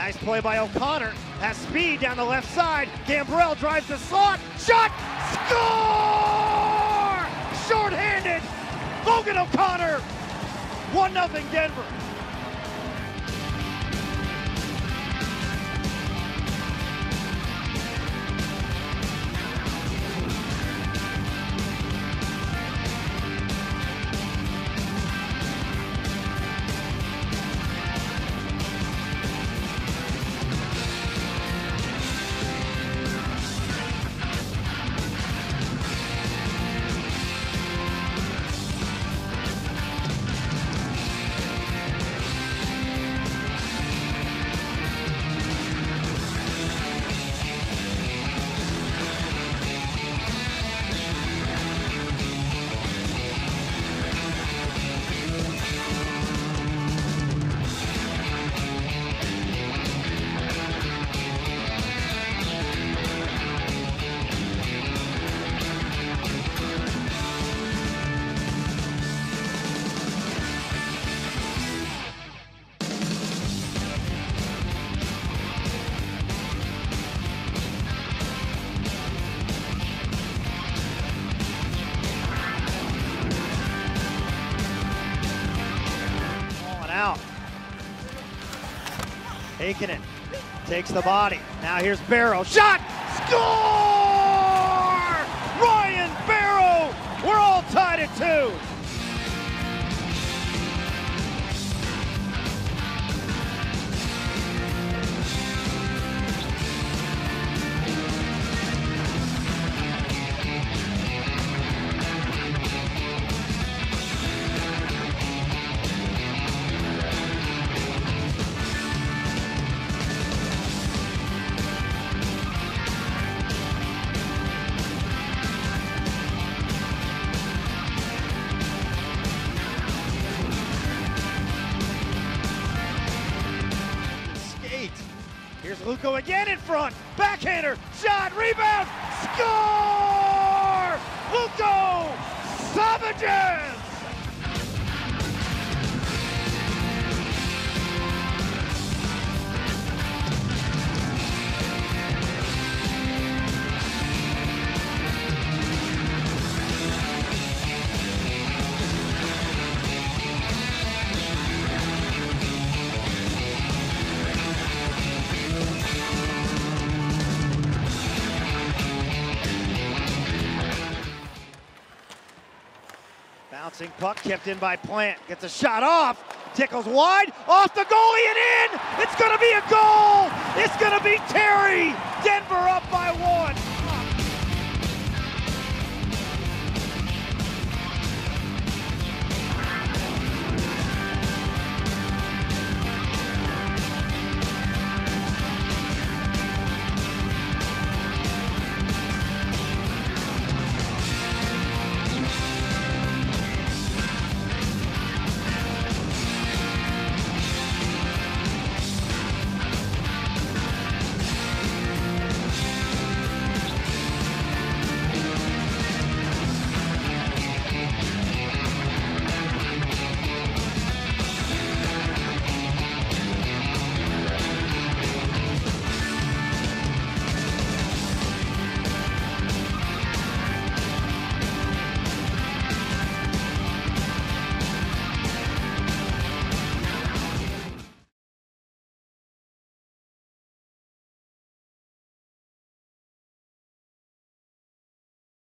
Nice play by O'Connor. Has speed down the left side. Gambrell drives the slot. Shot! Score! Short-handed. Logan O'Connor. 1-0 Denver. Out. Heikkinen takes the body. Now here's Barrow. Shot! Score! Ryan Barrow! We're all tied at 2. Here's Luco again in front. Backhander, shot, rebound, score! Luco, Savages! Bouncing puck kept in by Plant. Gets a shot off. Tickles wide. Off the goalie and in. It's going to be a goal. It's going to be Terry. Denver up by 1.